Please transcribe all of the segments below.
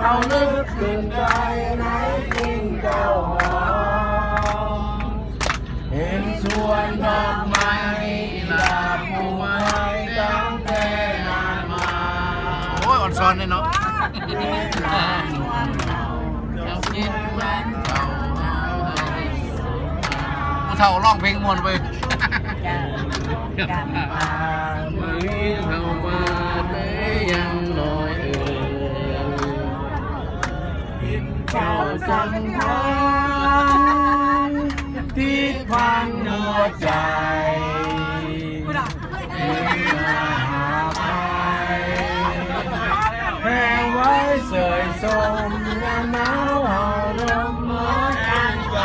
เอานึกถึงใจไหนทิ้งเจ้าหอมเห็นสวนดอกไม้ลาปูไม้ตั้งแต่นานมาโอ้ยอ่อนซ้อนเลยเนาะเท่าร้องเพลงมวนไปกันไม่เข้ามาได้ยังน้อยเจ้าสังหารที่พันหัวใจหาไปแห้งไว้เสยสมยามหนาวเห่าลมเมื่อกันใจ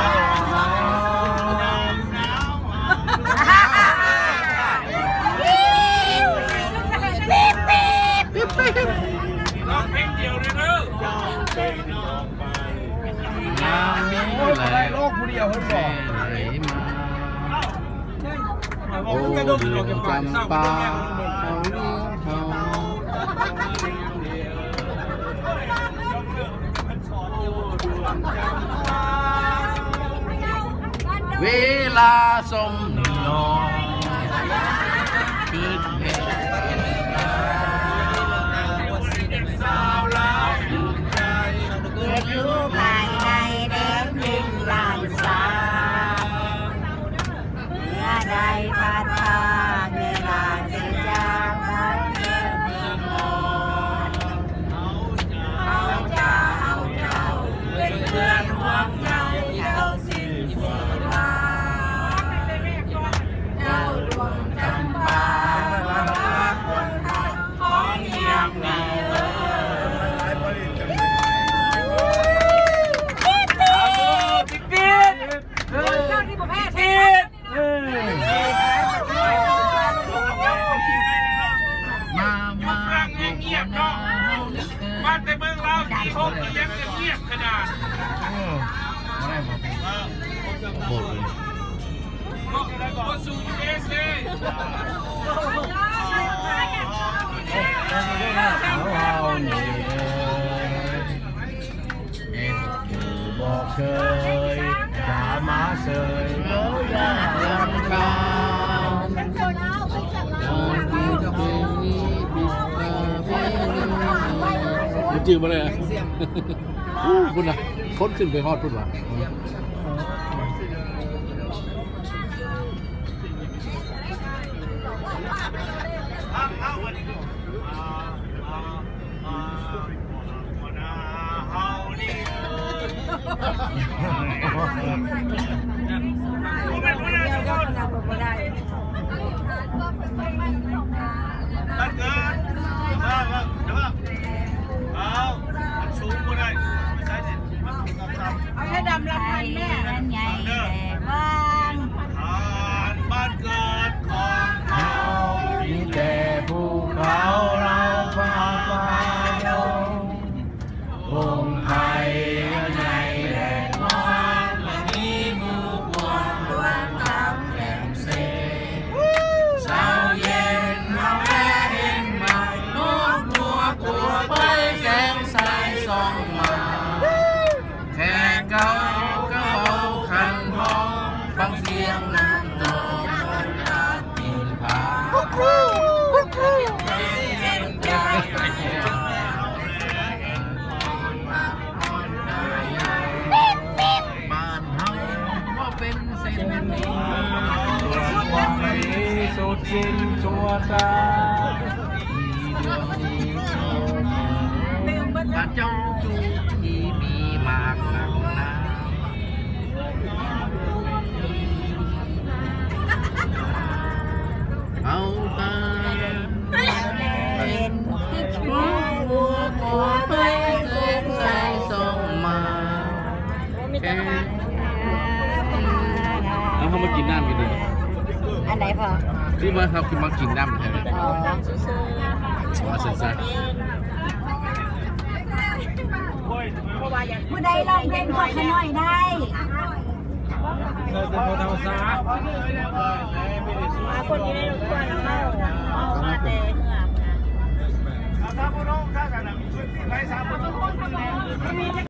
ร้องเพลงเดียวเลยเนอะโลกผู้เดียวเขาบอกโอ้ยจำปาเวลาสมนอนคืนเพลงอยู่ภายในแดนดินลานสาเมื่อใดพัดพาเวลาจะจากบ้านเมืองนอนเอาเจ้าเป็นเพื่อนห่วงใยเจ้าสิ้นชีวาเจ้าดวงจำปาคนไทยขอเงียบไงมาแต่เมืองเราที่ห้องยังเงียบขนาดหมดเลยก็สู่เอสเอบอกเคยด่ามาเสยแล้วยังรำคาญมันจืดมาเลยคุณนะค้นขึ้นไปฮอดคุณวะเอาให้ดำรับพันแม่ใหญ่บ้านบ้านเกิดของเขามีแต่ภูเขาเราฟ้าลงวงไทยใหญ่แหลกมอนมีมือมวนดวงตาแจ่มใสเช้าเย็นเราแค่เห็นมาโน้มตัวไปแสงสายส่องมาแค่เก่าก็เบาคันพองฟังเสียงน้ำตกตาตีนผาบ้านเฮาว่าเป็นเส้นนี้ความไม่สุดสิ้นชั่วตามีดวงนี้พระเจ้าจูที่มีมากหนักหนาเอาตาเป็นหัวตัวไปเส้นสายส่งมาแค่แล้วเขามากินน้ำกันดิอันไหนพอที่มาครับคือมากินน้ำใช่ไหมมาเสร็จซะผู้ใดลองเพลงขอขน้อยได้คนที่ได้รู้ตัวแล้วมาเตะ